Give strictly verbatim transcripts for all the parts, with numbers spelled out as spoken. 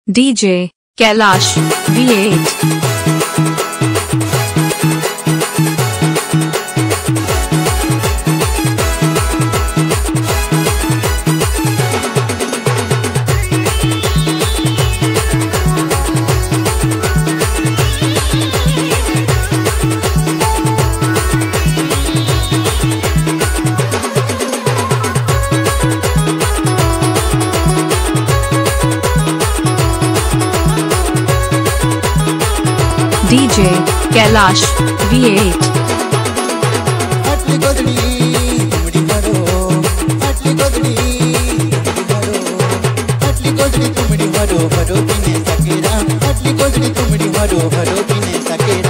D J KEILASH V eight. D J KEILASH V eight. FATLI GODADI TUMDI HORO, FATLI GODADI TUMDI HORO, FATLI GODADI TUMDI HORO, HORO pine sakera, FATLI GODADI TUMDI HORO, HORO pine sakera.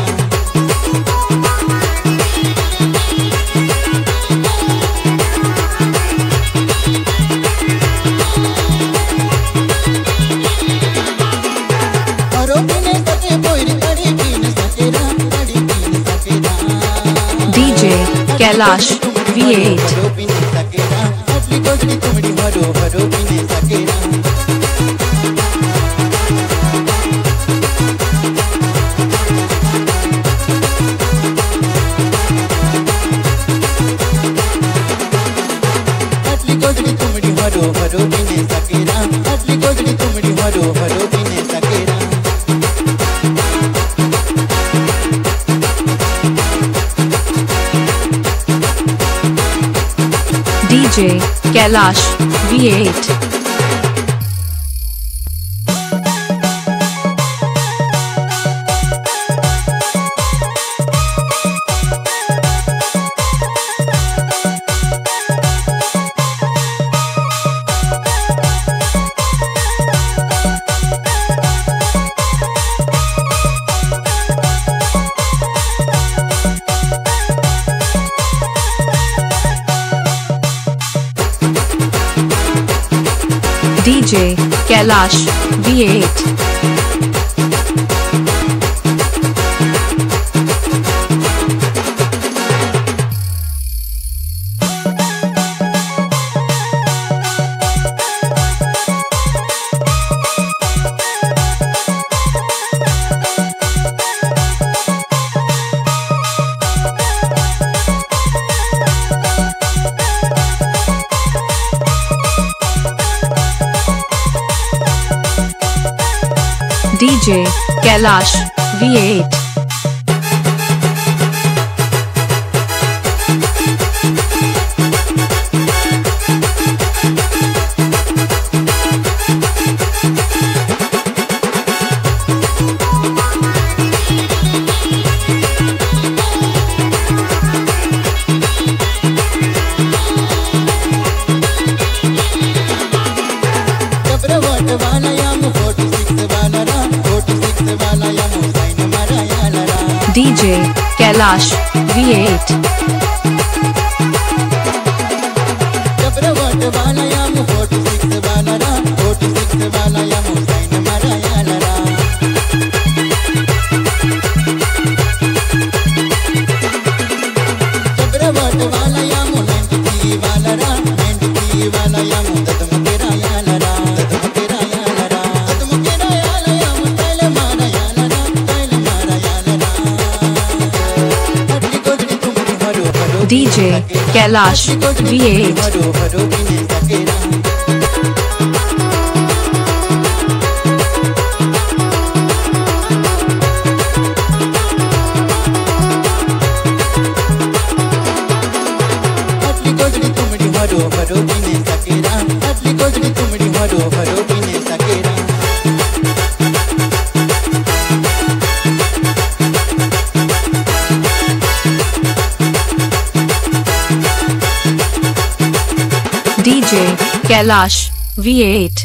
HORO pine sake poiri tadi pine sakera, tadi pine sakera. D J KEILASH V eight. HORO pine sakera, FATLI GODADI TUMDI HORO, HORO pine sakera. FATLI GODADI TUMDI HORO, HORO pine sakera, FATLI GODADI TUMDI HORO, HORO pine sakera. D J KEILASH V eight. D J KEILASH V eight. D J KEILASH V eight. Kabrawat wala yam forty-six wala ra, forty-six wala yam sign mara yala ra. D J KEILASH V eight. Kabrawat wala yam forty-six wala ra, forty-six wala yam sign mara yala ra. Kabrawat wala yam ninety-three wala ra, ninety-three wala yam dadam tera yala ra, dadam tera yala ra, dadam tera yala yam tile mara yala ra, tile mara yala ra. FATLI GODADI TUMDI HORO, HORO D J KEILASH V eight. HORO, HORO pine sakera. FATLI GODADI TUMDI HORO, HORO pine sakera, FATLI GODADI TUMDI HORO, HORO pine sakera. D J KEILASH V eight.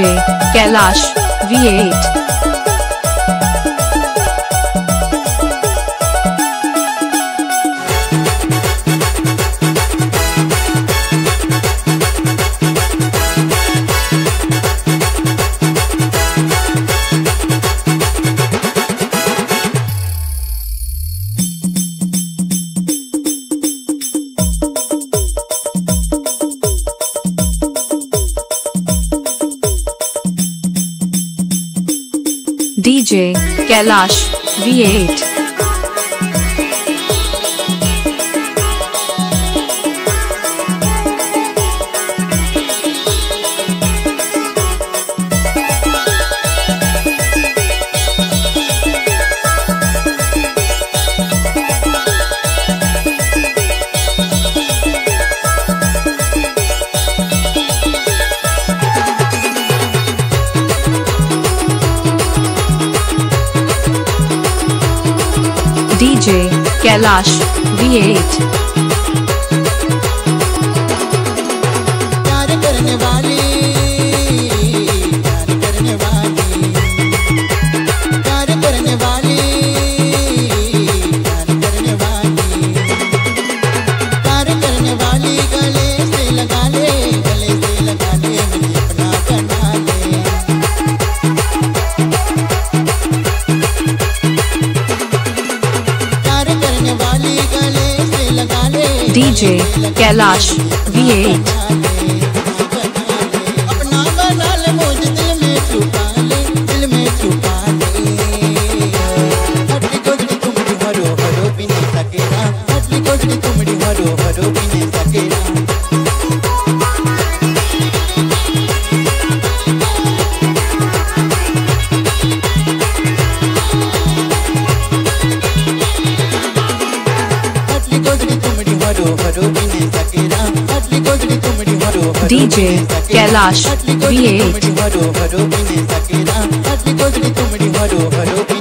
Kailash V eight. D J Kailash V eight. D J Kailash V eight. प्यार करने वाली प्यार करने वाली प्यार करने वाली प्यार करने वाली प्यार करने वाली गले से लगा ले गले से लगा ले मुझे अपना बना ले प्यार करने वाली गले से लगा ले D J Kailash V eight. अपना बना ले मुझे दिल में छुपा ले दिल में छुपा ले हटली गोदड़ी तुमड़ी हरो हरो भी नहीं सकेगा हटली गोदड़ी तुमड़ी हरो हरो भी नहीं सकेगा हटली गोदड़ी तुमड़ी हरो हरो भी नहीं सकेगा हटली गोदड़ी तुमड़ी हरो हरो D J Kailash V eight. हरो हरो भी नहीं सकेगा हटली गोदड़ी तुमड़ी हरो हरो